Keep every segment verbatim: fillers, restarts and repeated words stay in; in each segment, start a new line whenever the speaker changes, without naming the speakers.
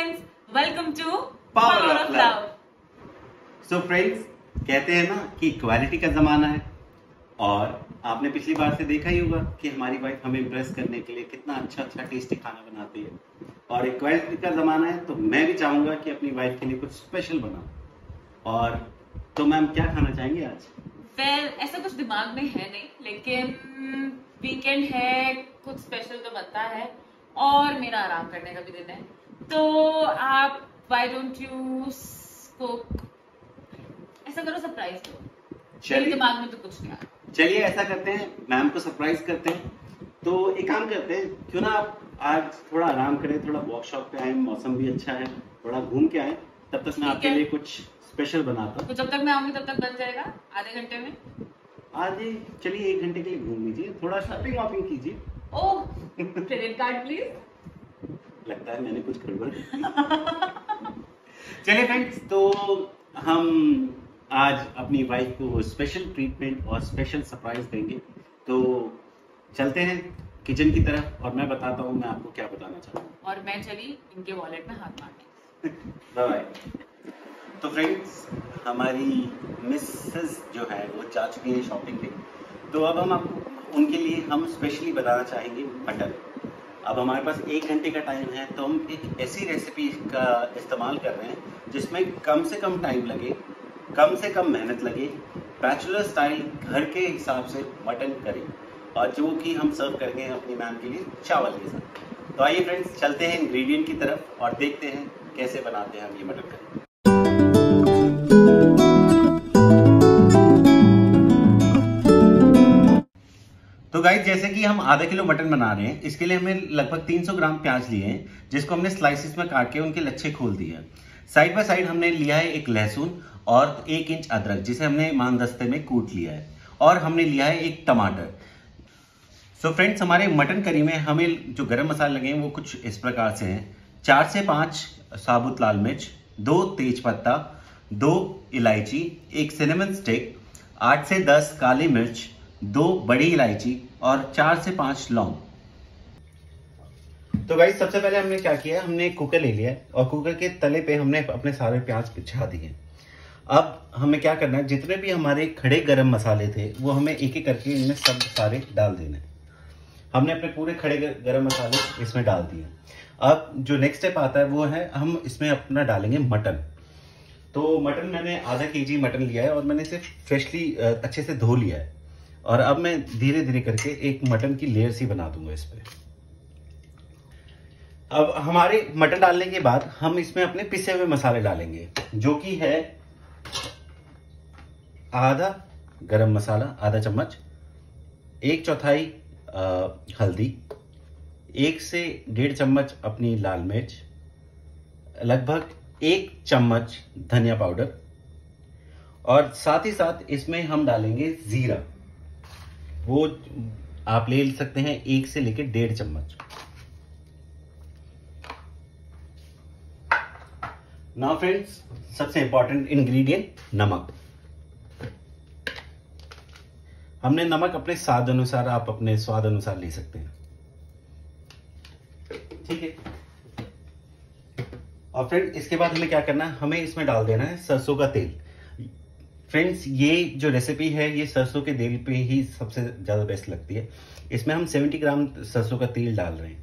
Friends, welcome to
power of love. So friends, कहते हैं ना कि क्वालिटी का जमाना है और आपने पिछली बार से देखा ही होगा कि हमारी वाइफ हमें इम्प्रेस करने के लिए कितना अच्छा अच्छा टेस्टी खाना बनाती है और एक क्वालिटी का जमाना है, तो मैं भी चाहूंगा कि अपनी वाइफ के लिए कुछ स्पेशल बनाऊं। और तो मैम क्या खाना चाहेंगे आज?
वेल well, ऐसा कुछ दिमाग में है नहीं, लेकिन वीकेंड है, कुछ स्पेशल तो बनता है और मेरा आराम करने का भी दिन है, तो आप व्हाई डोंट यू कुक, ऐसा करो, सरप्राइज दो। मेरे दिमाग में तो कुछ नहीं आ रहा।
चलिए ऐसा करते हैं, मैम को सरप्राइज करते हैं। तो एक काम करते हैं, क्यों ना आप आज थोड़ा आराम करें, थोड़ा वर्कशॉप पे आए, मौसम भी अच्छा है, थोड़ा घूम के आए, तब तक मैं आपके लिए कुछ स्पेशल बनाता हूँ।
तो जब तक मैं आऊंगी तब तक बन जाएगा, आधे घंटे में।
आधे चलिए एक घंटे के लिए घूम लीजिए, थोड़ा शॉपिंग वॉपिंग कीजिए।
Oh, credit card please.
लगता है मैंने कुछ गड़बड़ चलिए फ्रेंड्स, तो हम आज अपनी वाइफ को स्पेशल ट्रीटमेंट और स्पेशल सरप्राइज देंगे। तो चलते हैं किचन की तरफ और मैं बताता हूँ मैं आपको क्या बताना चाहता हूँ।
और मैं चली इनके वॉलेट में हाथ मारने।
Bye bye. तो फ्रेंड्स, हमारी मिसेस जो है वो जा चुकी है शॉपिंग पे, तो अब हम आपको उनके लिए हम स्पेशली बताना चाहेंगे मटन। अब हमारे पास एक घंटे का टाइम है, तो हम एक ऐसी रेसिपी का इस्तेमाल कर रहे हैं जिसमें कम से कम टाइम लगे, कम से कम मेहनत लगे, बैचलर स्टाइल घर के हिसाब से मटन करें, और जो कि हम सर्व करेंगे अपनी मैम के लिए चावल के साथ। तो आइए फ्रेंड्स, चलते हैं इंग्रेडिएंट की तरफ और देखते हैं कैसे बनाते हैं हम ये मटन करी। तो गाइस, जैसे कि हम आधा किलो मटन बना रहे हैं, इसके लिए हमें लगभग तीन सौ ग्राम प्याज लिए हैं, जिसको हमने स्लाइसिस में काट के उनके लच्छे खोल दिए हैं। साइड बाय साइड हमने लिया है एक लहसुन और एक इंच अदरक, जिसे हमने मानदस्ते में कूट लिया है, और हमने लिया है एक टमाटर। सो so फ्रेंड्स, हमारे मटन करी में हमें जो गरम मसाले लगे हैं वो कुछ इस प्रकार से हैं। चार से पांच साबुत लाल मिर्च, दो तेज पत्ता, दो इलायची, एक सिनेमन स्टिक, आठ से दस काली मिर्च, दो बड़ी इलायची और चार से पांच लौंग। तो गाइस, सबसे पहले हमने क्या किया, हमने एक कुकर ले लिया है और कुकर के तले पे हमने अपने सारे प्याज बिछा दिए। अब हमें क्या करना है, जितने भी हमारे खड़े गरम मसाले थे वो हमें एक एक करके इनमें सब सारे डाल देने। हमने अपने पूरे खड़े गरम मसाले इसमें डाल दिए। अब जो नेक्स्ट स्टेप आता है वो है, हम इसमें अपना डालेंगे मटन। तो मटन मैंने आधा केजी मटन लिया है और मैंने इसे फ्रेशली अच्छे से धो लिया है, और अब मैं धीरे धीरे करके एक मटन की लेयर सी बना दूंगा इस पे। अब हमारे मटन डालने के बाद हम इसमें अपने पिसे हुए मसाले डालेंगे, जो कि है आधा गरम मसाला, आधा चम्मच, एक चौथाई हल्दी, एक से डेढ़ चम्मच अपनी लाल मिर्च, लगभग एक चम्मच धनिया पाउडर, और साथ ही साथ इसमें हम डालेंगे जीरा। वो आप ले सकते हैं एक से लेकर डेढ़ चम्मच। नाउ फ्रेंड्स, सबसे इंपॉर्टेंट इंग्रेडिएंट नमक। हमने नमक अपने स्वाद अनुसार, आप अपने स्वाद अनुसार ले सकते हैं, ठीक है। और फ्रेंड, इसके बाद हमें क्या करना है, हमें इसमें डाल देना है सरसों का तेल। फ्रेंड्स, ये जो रेसिपी है ये सरसों के तेल पे ही सबसे ज्यादा बेस्ट लगती है। इसमें हम सत्तर ग्राम सरसों का तेल डाल रहे हैं।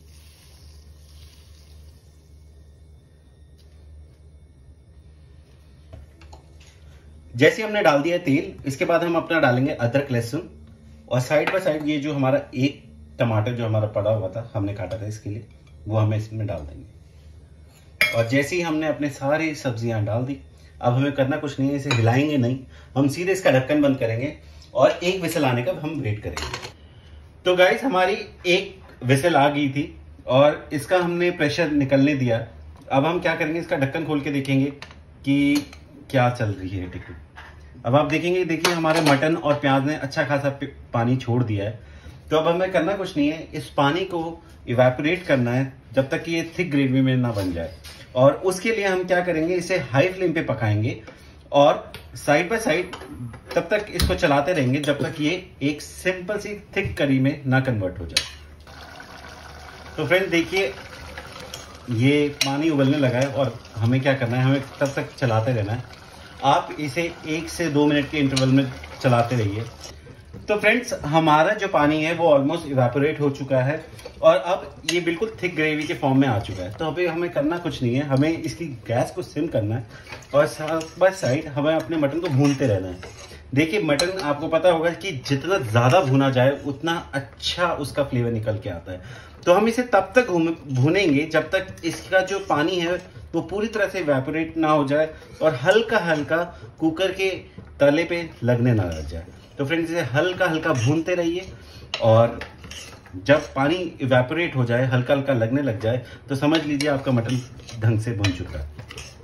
जैसे हमने डाल दिया तेल, इसके बाद हम अपना डालेंगे अदरक लहसुन, और साइड बाय साइड ये जो हमारा एक टमाटर जो हमारा पड़ा हुआ था, हमने काटा था इसके लिए, वो हमें इसमें डाल देंगे। और जैसे ही हमने अपने सारी सब्जियां डाल दी, अब हमें करना कुछ नहीं है, इसे हिलाएंगे नहीं, हम सीधे इसका ढक्कन बंद करेंगे और एक विसल आने का हम वेट करेंगे। तो गाइस, हमारी एक विसल आ गई थी और इसका हमने प्रेशर निकलने दिया। अब हम क्या करेंगे, इसका ढक्कन खोल के देखेंगे कि क्या चल रही है टिक्की। अब आप देखेंगे, देखिए हमारे मटन और प्याज ने अच्छा खासा पानी छोड़ दिया है। तो अब हमें करना कुछ नहीं है, इस पानी को इवेपोरेट करना है जब तक कि ये थिक ग्रेवी में ना बन जाए। और उसके लिए हम क्या करेंगे, इसे हाई फ्लेम पे पकाएंगे और साइड बाय साइड तब तक इसको चलाते रहेंगे जब तक ये एक सिंपल सी थिक करी में ना कन्वर्ट हो जाए। तो फ्रेंड देखिए, ये पानी उबलने लगा है और हमें क्या करना है, हमें तब तक चलाते रहना है। आप इसे एक से दो मिनट के इंटरवल में चलाते रहिए। तो फ्रेंड्स, हमारा जो पानी है वो ऑलमोस्ट इवेपोरेट हो चुका है और अब ये बिल्कुल थिक ग्रेवी के फॉर्म में आ चुका है। तो अभी हमें करना कुछ नहीं है, हमें इसकी गैस को सिम करना है और साइड बाय साइड हमें अपने मटन को भूनते रहना है। देखिए, मटन आपको पता होगा कि जितना ज़्यादा भुना जाए उतना अच्छा उसका फ्लेवर निकल के आता है। तो हम इसे तब तक भूनेंगे जब तक इसका जो पानी है वो पूरी तरह से इवेपोरेट ना हो जाए और हल्का हल्का कुकर के तले पे लगने ना लग जाए। तो फ्रेंड्स, इसे हल्का हल्का भूनते रहिए और जब पानी इवेपोरेट हो जाए, हल्का हल्का लगने लग जाए, तो समझ लीजिए आपका मटन ढंग से भुन चुका है।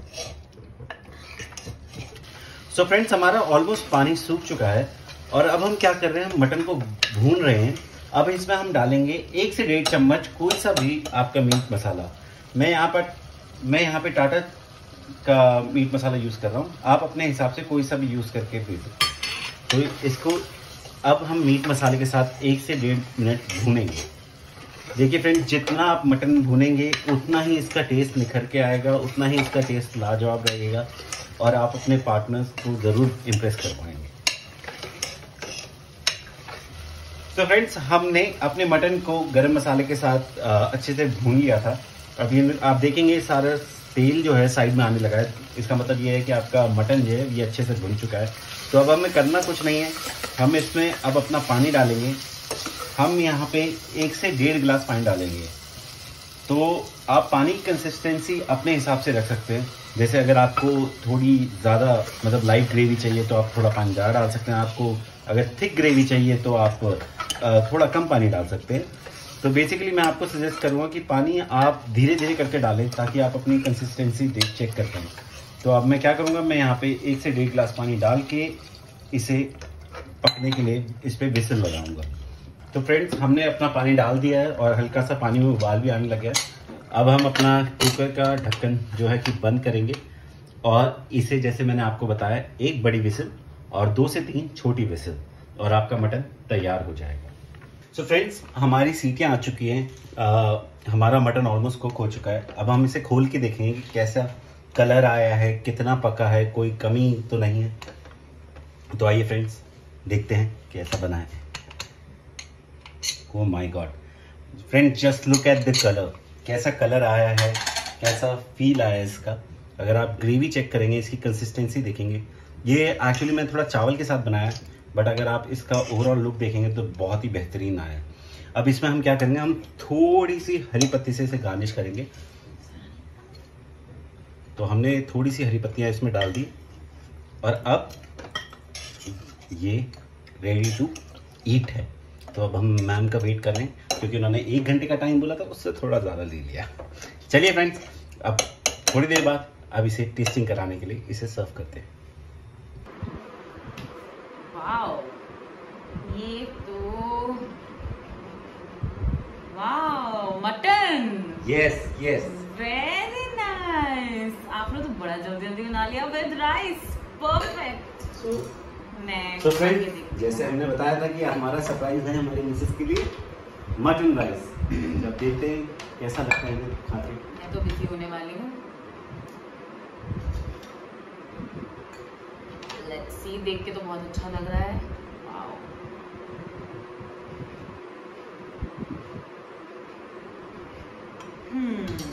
सो so फ्रेंड्स, हमारा ऑलमोस्ट पानी सूख चुका है और अब हम क्या कर रहे हैं, मटन को भून रहे हैं। अब इसमें हम डालेंगे एक से डेढ़ चम्मच कोई सा भी आपका मीट मसाला। मैं यहाँ पर मैं यहाँ पे टाटा का मीट मसाला यूज़ कर रहा हूँ, आप अपने हिसाब से कोई सा भी यूज़ करके दे सकते हैं। तो इसको अब हम मीट मसाले के साथ एक से डेढ़ मिनट भूनेंगे। देखिए फ्रेंड्स, जितना आप मटन भूनेंगे उतना ही इसका टेस्ट निखर के आएगा, उतना ही इसका टेस्ट लाजवाब रहेगा और आप अपने पार्टनर्स को ज़रूर इम्प्रेस कर पाएंगे। तो फ्रेंड्स, हमने अपने मटन को गरम मसाले के साथ अच्छे से भून लिया था। अभी आप देखेंगे सारा तेल जो है साइड में आने लगा है, इसका मतलब ये है कि आपका मटन जो है ये अच्छे से भुन चुका है। तो अब हमें करना कुछ नहीं है, हम इसमें अब अपना पानी डालेंगे। हम यहाँ पे एक से डेढ़ गिलास पानी डालेंगे। तो आप पानी की कंसिस्टेंसी अपने हिसाब से रख सकते हैं। जैसे अगर आपको थोड़ी ज़्यादा मतलब लाइट ग्रेवी चाहिए तो आप थोड़ा पानी ज़्यादा डाल सकते हैं, आपको अगर थिक ग्रेवी चाहिए तो आप थोड़ा कम पानी डाल सकते हैं। तो बेसिकली मैं आपको सजेस्ट करूँगा कि पानी आप धीरे धीरे करके डालें ताकि आप अपनी कंसिस्टेंसी देख चेक कर पाएँ। तो अब मैं क्या करूँगा, मैं यहाँ पे एक से डेढ़ गिलास पानी डाल के इसे पकने के लिए इस पर विसल लगाऊंगा। तो फ्रेंड्स, हमने अपना पानी डाल दिया है और हल्का सा पानी में उबाल भी आने लगा है। अब हम अपना कुकर का ढक्कन जो है कि बंद करेंगे और इसे जैसे मैंने आपको बताया एक बड़ी विसल और दो से तीन छोटी विसल और आपका मटन तैयार हो जाएगा। सो so फ्रेंड्स, हमारी सीटियाँ आ चुकी हैं, आ, हमारा मटन ऑलमोस्ट कुक हो चुका है। अब हम इसे खोल के देखेंगे कि कैसा कलर आया है, कितना पका है, कोई कमी तो नहीं है। तो आइए फ्रेंड्स, देखते हैं कैसा बना है। Oh my god friends, just look at the colour, कैसा कलर आया है, कैसा फील आया है इसका। अगर आप ग्रेवी चेक करेंगे, इसकी कंसिस्टेंसी देखेंगे, ये एक्चुअली मैं थोड़ा चावल के साथ बनाया, बट अगर आप इसका ओवरऑल लुक देखेंगे तो बहुत ही बेहतरीन आया। अब इसमें हम क्या करेंगे, हम थोड़ी सी हरी पत्ती से इसे गार्निश करेंगे। तो हमने थोड़ी सी हरी पत्तियाँ इसमें डाल दी और अब ये रेडी टू ईट है। तो अब हम मैम का वेट कर रहे हैं क्योंकि उन्होंने एक घंटे का टाइम बोला था, उससे थोड़ा ज़्यादा ले लिया। चलिए फ्रेंड्स, अब थोड़ी देर बाद अब इसे टेस्टिंग कराने के लिए इसे सर्व करते हैं।
वाओ, ये तो wow mutton,
yes yes,
very nice. आपने तो बड़ा जल्दी जल्दी बना लिया विद राइस, परफेक्ट।
so, तो फ्रेंड, जैसे हमने बताया था कि हमारा सरप्राइज है हमारी मिसेस के लिए मटन राइस। जब देखते हैं कैसा लगता है खा के।
मैं तो बिजी होने वाली हूँ। लेट्स सी, देख के तो बहुत अच्छा लग रहा है। Wow, hmm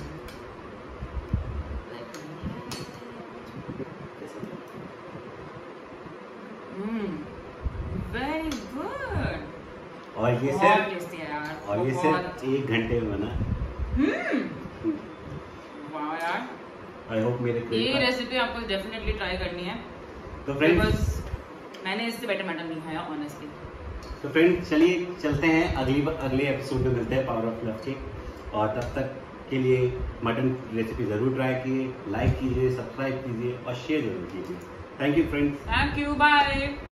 very good.
और ये सिर्फ और ये सिर्फ एक घंटे में बना।
हम्म वाह यार,
आई होप मेरे
ये रेसिपी आपको डेफिनेटली ट्राई करनी है।
तो फ्रेंड्स,
मैंने इससे बेटर मटन नहीं खाया ऑनेस्टली।
तो फ्रेंड्स, चलिए चलते हैं अगली अगले एपिसोड में मिलते हैं पावर ऑफ लव के। और तब तक के लिए मटन रेसिपी ज़रूर ट्राई कीजिए, लाइक कीजिए, सब्सक्राइब कीजिए और शेयर जरूर कीजिए। Thank you friends.
Thank you, bye.